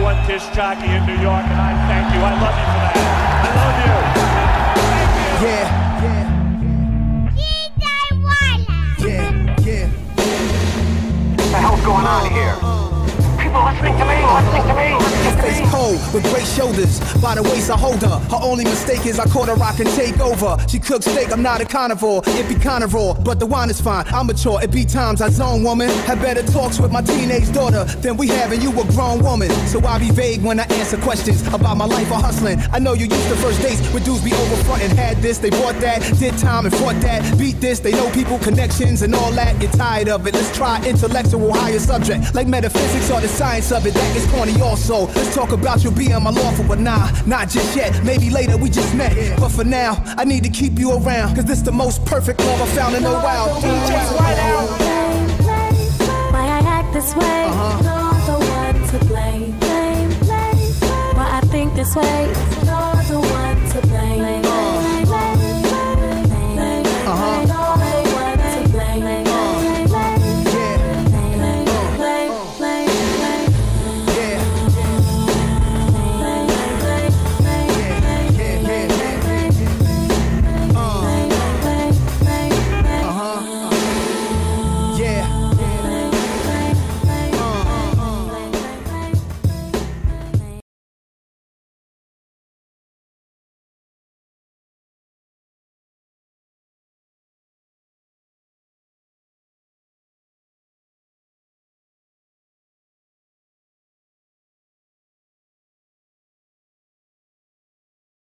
one disc jockey in New York, and I thank you. I love you for that. I love you. Yeah. What the hell's going on here? People listening to me. Her face cold with great shoulders. By the waist I hold her. Her only mistake is I caught her rockin' take over. She cooks steak, I'm not a carnivore. It be kinda raw, but the wine is fine. I'm mature, it be times I zone, woman. Had better talks with my teenage daughter than we have, and you a grown woman. So I be vague when I answer questions about my life or hustling. I know you used to first dates where dudes be over front and had this, they bought that, did time and fought that, beat this, they know people, connections and all that. You're tired of it, let's try intellectual higher subject like metaphysics or the science of it. That is corny also. Let's talk about you being my lawful, but nah, not just yet. Maybe later we just met. But for now, I need to keep you around, cause this the most perfect love I found in a while. DJ's right out.